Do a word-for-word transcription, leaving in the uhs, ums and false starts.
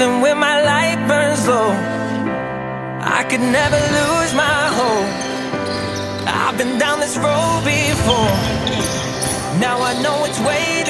even when my light burns low, I could never lose my hope. I've been down this road before, now I know it's way